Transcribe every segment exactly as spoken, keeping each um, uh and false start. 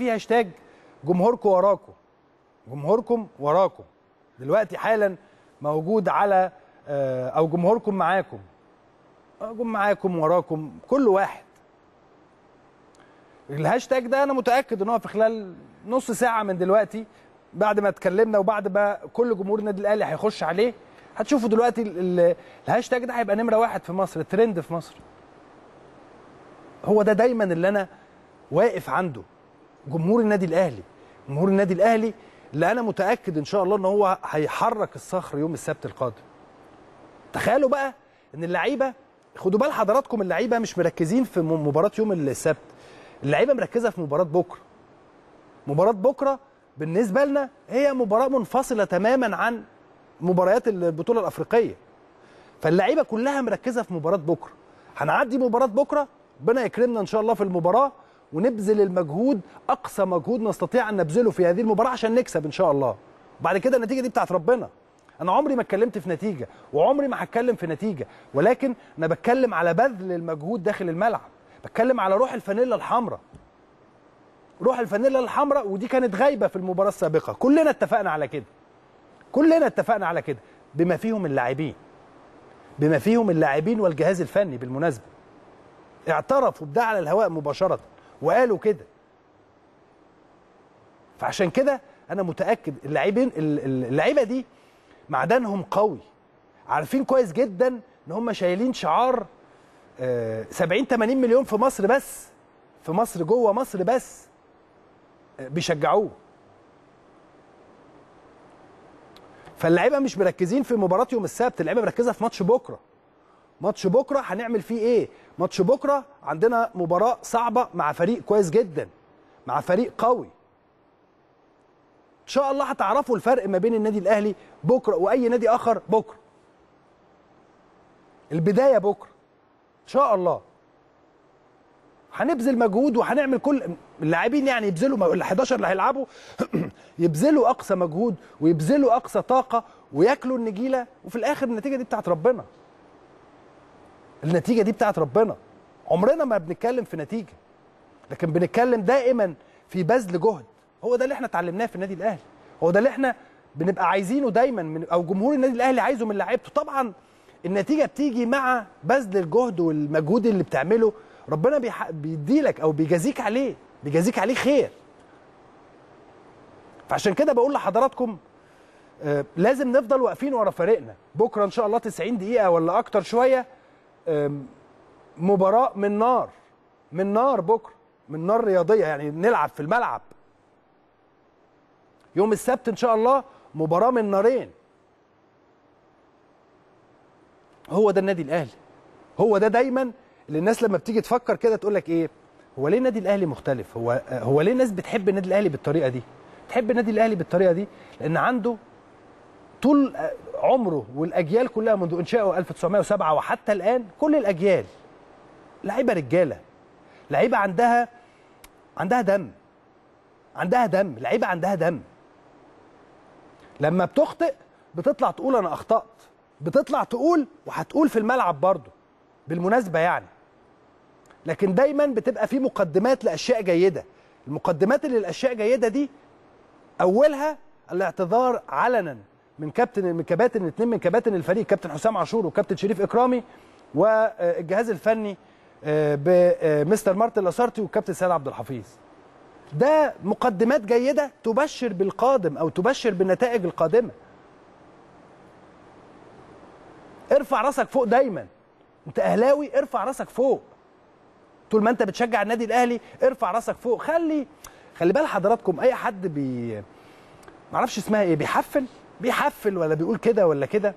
في هاشتاج جمهوركم وراكم، جمهوركم وراكم دلوقتي حالا موجود على او جمهوركم معاكم، جم معاكم وراكم كل واحد. الهاشتاج ده انا متاكد ان هو في خلال نص ساعه من دلوقتي بعد ما اتكلمنا وبعد ما كل جمهور النادي الاهلي هيخش عليه هتشوفوا دلوقتي الهاشتاج ده هيبقى نمره واحد في مصر، الترند في مصر. هو ده دايما اللي انا واقف عنده، جمهور النادي الاهلي، جمهور النادي الاهلي اللي انا متاكد ان شاء الله ان هو هيحرك الصخر يوم السبت القادم. تخيلوا بقى ان اللعيبه، خدوا بال حضراتكم، اللعيبه مش مركزين في مباراه يوم السبت، اللعيبه مركزه في مباراه بكره. مباراه بكره بالنسبه لنا هي مباراه منفصله تماما عن مباريات البطوله الافريقيه. فاللعيبه كلها مركزه في مباراه بكره. هنعدي مباراه بكره، ربنا يكرمنا ان شاء الله في المباراه ونبذل المجهود، اقصى مجهود نستطيع ان نبذله في هذه المباراه عشان نكسب ان شاء الله. وبعد كده النتيجه دي بتاعت ربنا. انا عمري ما اتكلمت في نتيجه وعمري ما هتكلم في نتيجه، ولكن انا بتكلم على بذل المجهود داخل الملعب، بتكلم على روح الفانيلا الحمراء. روح الفانيلا الحمراء، ودي كانت غايبه في المباراه السابقه، كلنا اتفقنا على كده. كلنا اتفقنا على كده، بما فيهم اللاعبين. بما فيهم اللاعبين والجهاز الفني بالمناسبه. اعترفوا بده على الهواء مباشره وقالوا كده. فعشان كده انا متاكد اللاعبين اللعيبه دي معدنهم قوي، عارفين كويس جدا ان هم شايلين شعار سبعين ثمانين مليون في مصر بس، في مصر جوه مصر بس بيشجعوه. فاللعيبه مش مركزين في مباراه يوم السبت، اللعيبه مركزه في ماتش بكره. ماتش بكره هنعمل فيه ايه؟ ماتش بكره عندنا مباراه صعبه مع فريق كويس جدا، مع فريق قوي. ان شاء الله هتعرفوا الفرق ما بين النادي الاهلي بكره واي نادي اخر بكره. البدايه بكره ان شاء الله. هنبذل مجهود وهنعمل كل اللاعبين يعني يبذلوا، ال حداشر اللي هيلعبوا يبذلوا اقصى مجهود ويبذلوا اقصى طاقه وياكلوا النجيله، وفي الاخر النتيجه دي بتاعت ربنا. النتيجه دي بتاعت ربنا. عمرنا ما بنتكلم في نتيجه، لكن بنتكلم دائما في بذل جهد. هو ده اللي احنا اتعلمناه في النادي الاهلي، هو ده اللي احنا بنبقى عايزينه دايما من، او جمهور النادي الاهلي عايزه من لعيبته. طبعا النتيجه بتيجي مع بذل الجهد والمجهود اللي بتعمله، ربنا بيح... بيديلك او بيجازيك عليه، بيجازيك عليه خير. فعشان كده بقول لحضراتكم آه لازم نفضل واقفين ورا فريقنا. بكره ان شاء الله تسعين دقيقه ولا اكتر شويه، آه مباراه من نار، من نار بكره، من نار رياضيه، يعني نلعب في الملعب. يوم السبت ان شاء الله مباراه من نارين. هو ده النادي الاهلي، هو ده دايما اللي الناس لما بتيجي تفكر كده تقول لك ايه، هو ليه النادي الاهلي مختلف؟ هو هو ليه الناس بتحب النادي الاهلي بالطريقه دي؟ تحب النادي الاهلي بالطريقه دي لان عنده طول عمره والاجيال كلها منذ انشائه ألف وتسعمائة وسبعة وحتى الان، كل الاجيال لعيبه رجاله، لعيبه عندها عندها دم، عندها دم، لعيبه عندها دم. لما بتخطئ بتطلع تقول انا اخطأت، بتطلع تقول وهتقول في الملعب برضه بالمناسبه يعني. لكن دايما بتبقى في مقدمات لاشياء جيده. المقدمات اللي الاشياء جيده دي اولها الاعتذار علنا من كابتن من كباتن اثنين من كباتن الفريق، كابتن حسام عاشور وكابتن شريف اكرامي، والجهاز الفني بمستر مارتن لاسارتي والكابتن سيد عبد الحفيظ. ده مقدمات جيده تبشر بالقادم او تبشر بالنتائج القادمه. ارفع راسك فوق دايما. انت اهلاوي، ارفع راسك فوق. طول ما انت بتشجع النادي الاهلي ارفع راسك فوق. خلي خلي بال حضراتكم، اي حد بي معرفش اسمها ايه، بيحفل بيحفل ولا بيقول كده ولا كده،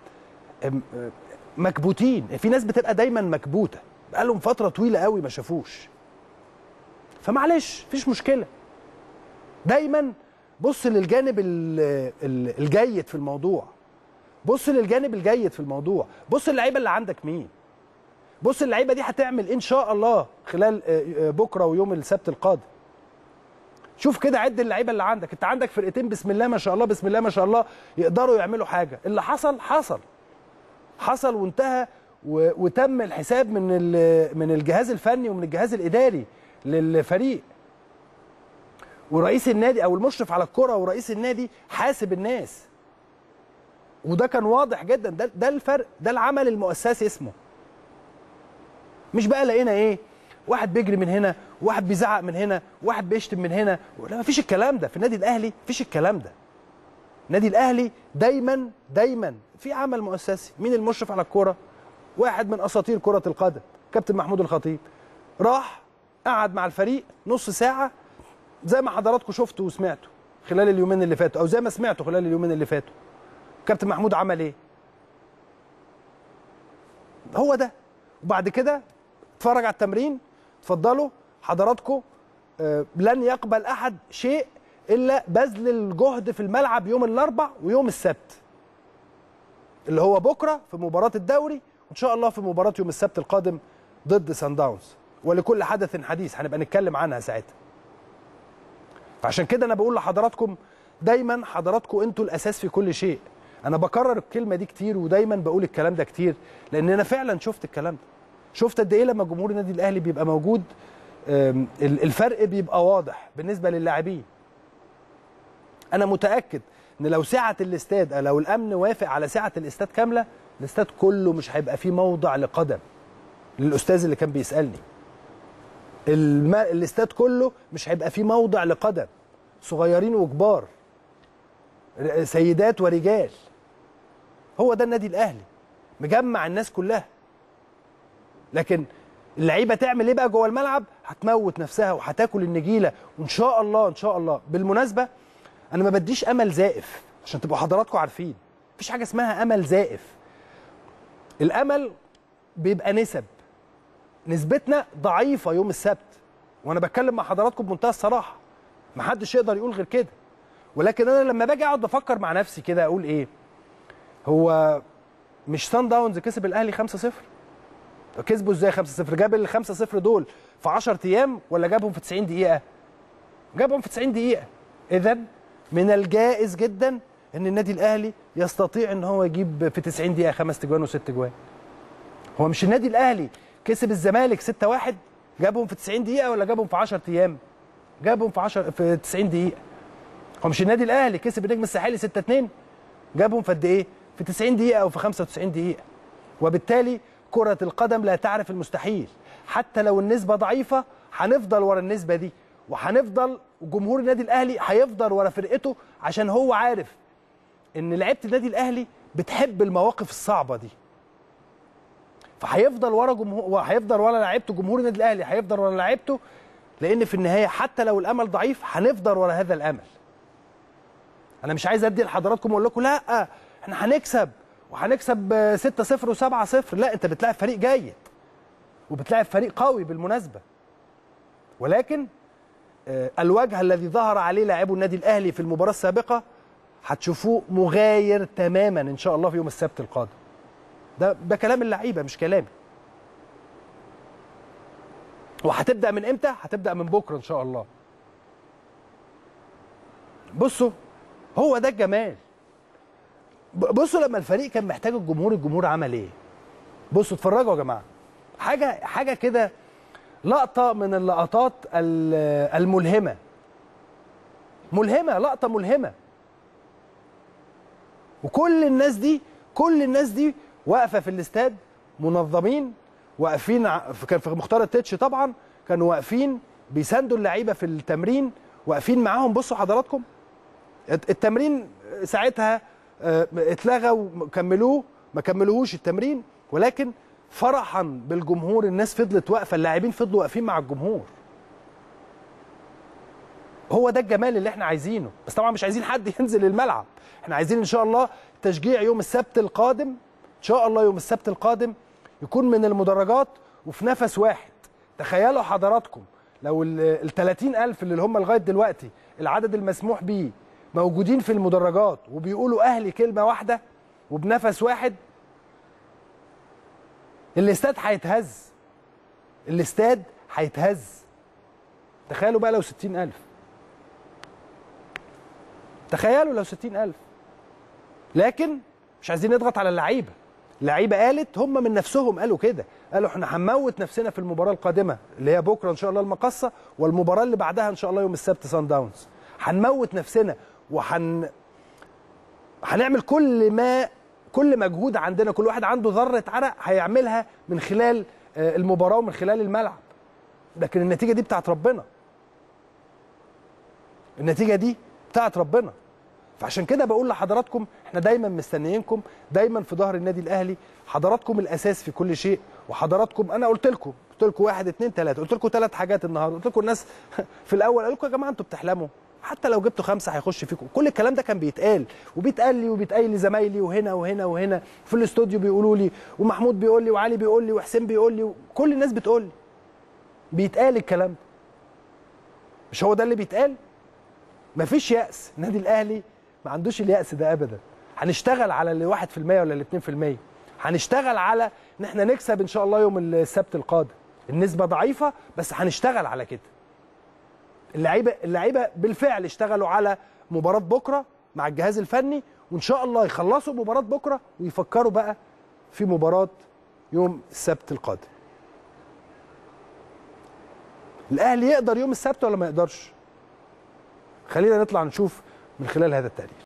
مكبوتين. في ناس بتبقى دايما مكبوته بقالهم فتره طويله قوي ما شافوش، فمعلش مفيش مشكله. دايما بص للجانب الجيد في الموضوع، بص للجانب الجيد في الموضوع. بص اللعيبه اللي عندك مين، بص اللعيبه دي هتعمل ان شاء الله خلال بكره ويوم السبت القادم. شوف كده، عد اللعيبه اللي عندك. انت عندك فرقتين بسم الله ما شاء الله، بسم الله ما شاء الله، يقدروا يعملوا حاجه. اللي حصل حصل حصل وانتهى، وتم الحساب من من الجهاز الفني ومن الجهاز الاداري للفريق. ورئيس النادي او المشرف على الكره ورئيس النادي حاسب الناس، وده كان واضح جدا. ده ده الفرق، ده العمل المؤسسي اسمه. مش بقى لقينا ايه، واحد بيجري من هنا، واحد بيزعق من هنا، واحد بيشتم من هنا. لا، مفيش الكلام ده في النادي الاهلي، مفيش الكلام ده. النادي الاهلي دايما دايما في عمل مؤسسي. مين المشرف على الكوره؟ واحد من اساطير كره القدم، كابتن محمود الخطيب. راح قعد مع الفريق نص ساعه، زي ما حضراتكم شفتوا وسمعتوا خلال اليومين اللي فاتوا، او زي ما سمعتوا خلال اليومين اللي فاتوا. كابتن محمود عمل ايه؟ هو ده. وبعد كده اتفرج على التمرين. اتفضلوا حضراتكم، آه لن يقبل احد شيء الا بذل الجهد في الملعب يوم الاربع ويوم السبت، اللي هو بكره في مباراه الدوري، وان شاء الله في مباراه يوم السبت القادم ضد سان داونز. ولكل حدث حديث هنبقى نتكلم عنها ساعتها. فعشان كده انا بقول لحضراتكم دايما، حضراتكم انتوا الاساس في كل شيء. انا بكرر الكلمه دي كتير، ودايما بقول الكلام ده كتير، لان انا فعلا شفت الكلام ده. شفت قد ايه لما جمهور النادي الاهلي بيبقى موجود الفرق بيبقى واضح بالنسبه للاعبين. انا متاكد ان لو سعه الاستاد، لو الامن وافق على سعه الاستاد كامله، الاستاد كله مش هيبقى فيه موضع لقدم. للاستاذ اللي كان بيسالني، الم... الاستاد كله مش هيبقى فيه موضع لقدم، صغيرين وكبار، سيدات ورجال. هو ده النادي الاهلي، مجمع الناس كلها. لكن اللعيبه تعمل ايه بقى جوه الملعب؟ هتموت نفسها وهتاكل النجيله، وان شاء الله ان شاء الله. بالمناسبه انا ما بديش امل زائف عشان تبقوا حضراتكم عارفين، مفيش حاجه اسمها امل زائف. الامل بيبقى نسب، نسبتنا ضعيفه يوم السبت، وانا بتكلم مع حضراتكم بمنتهى الصراحه، محدش يقدر يقول غير كده. ولكن انا لما باجي اقعد افكر مع نفسي كده اقول ايه، هو مش سان داونز كسب الاهلي خمسة صفر؟ كسبوا ازاي خمسة صفر؟ جاب ال خمسة صفر دول في عشرة ايام ولا جابهم في تسعين دقيقه؟ جابهم في تسعين دقيقه. اذا من الجائز جدا ان النادي الاهلي يستطيع ان هو يجيب في تسعين دقيقه خمس تجوان وست جوان. هو مش النادي الاهلي كسب الزمالك ستة واحد، جابهم في تسعين دقيقه ولا جابهم في عشرة ايام؟ جابهم في عشرة في تسعين دقيقه. هو مش النادي الاهلي كسب النجم الساحلي ستة اتنين، جابهم في قد ايه؟ في تسعين دقيقه او في خمسة وتسعين دقيقه. وبالتالي كرة القدم لا تعرف المستحيل. حتى لو النسبة ضعيفة هنفضل ورا النسبة دي، وهنفضل، وجمهور النادي الأهلي هيفضل ورا فرقته، عشان هو عارف إن لعيبة النادي الأهلي بتحب المواقف الصعبة دي. فهيفضل ورا جمهور، وهيفضل ورا لعيبته. جمهور النادي الأهلي هيفضل ورا لعيبته، لأن في النهاية حتى لو الأمل ضعيف هنفضل ورا هذا الأمل. أنا مش عايز أدي لحضراتكم وأقول لكم لا إحنا هنكسب وهنكسب ستة صفر وسبعة صفر. لا، انت بتلاعب فريق جيد وبتلاعب فريق قوي بالمناسبه. ولكن الوجه الذي ظهر عليه لاعبو النادي الاهلي في المباراه السابقه هتشوفوه مغاير تماما ان شاء الله في يوم السبت القادم. ده ده كلام اللعيبه مش كلامي. وهتبدا من امتى؟ هتبدا من بكره ان شاء الله. بصوا، هو ده الجمال. بصوا لما الفريق كان محتاج الجمهور، الجمهور عمل ايه؟ بصوا اتفرجوا يا جماعه، حاجه حاجه كده، لقطه من اللقطات الملهمه، ملهمه، لقطه ملهمه. وكل الناس دي كل الناس دي واقفه في الاستاد، منظمين، واقفين. كان في مختار التتش طبعا، كانوا واقفين بيساندوا اللعيبه في التمرين، واقفين معاهم. بصوا حضراتكم التمرين ساعتها اتلغى وكملوه، ما كملوهوش التمرين، ولكن فرحا بالجمهور الناس فضلت واقفه، اللاعبين فضلوا واقفين مع الجمهور. هو ده الجمال اللي احنا عايزينه. بس طبعا مش عايزين حد ينزل الملعب، احنا عايزين ان شاء الله تشجيع يوم السبت القادم، ان شاء الله يوم السبت القادم يكون من المدرجات وفي نفس واحد. تخيلوا حضراتكم لو ال ثلاثين ألف اللي هم لغايه دلوقتي العدد المسموح بيه موجودين في المدرجات وبيقولوا اهلي كلمه واحده وبنفس واحد، الاستاد هيتهز، الاستاد هيتهز. تخيلوا بقى لو ستين ألف، تخيلوا لو ستين ألف. لكن مش عايزين نضغط على اللعيبه، اللعيبه قالت، هم من نفسهم قالوا كده، قالوا احنا هنموت نفسنا في المباراه القادمه اللي هي بكره ان شاء الله المقصه، والمباراه اللي بعدها ان شاء الله يوم السبت سان داونز. هنموت نفسنا وهن هنعمل كل ما كل مجهود عندنا، كل واحد عنده ذره عرق هيعملها من خلال المباراه ومن خلال الملعب. لكن النتيجه دي بتاعت ربنا. النتيجه دي بتاعت ربنا. فعشان كده بقول لحضراتكم احنا دايما مستنيينكم، دايما في ظهر النادي الاهلي، حضراتكم الاساس في كل شيء. وحضراتكم انا قلت لكم قلت لكم واحد اثنين ثلاثه، قلت لكم ثلاث حاجات النهارده، قلت لكم الناس في الاول قالوا لكم يا جماعه انتوا بتحلموا، حتى لو جبتوا خمسه هيخش فيكم. كل الكلام ده كان بيتقال وبيتقال لي وبيتقال لي زمايلي وهنا وهنا وهنا في الاستوديو بيقولوا لي، ومحمود بيقول لي، وعلي بيقول لي، وحسين بيقول لي، وكل الناس بتقول لي. بيتقال الكلام ده. مش هو ده اللي بيتقال؟ مفيش يأس، النادي الاهلي ما عندوش اليأس ده ابدا. هنشتغل على اللي واحد في المية ولا اللي اتنين في المية. هنشتغل على ان احنا نكسب ان شاء الله يوم السبت القادم. النسبة ضعيفة بس هنشتغل على كده. اللعيبة اللعيبة بالفعل اشتغلوا على مباراة بكرة مع الجهاز الفني، وان شاء الله يخلصوا مباراة بكرة ويفكروا بقى في مباراة يوم السبت القادم. الاهلي يقدر يوم السبت ولا ما يقدرش؟ خلينا نطلع نشوف من خلال هذا التقرير.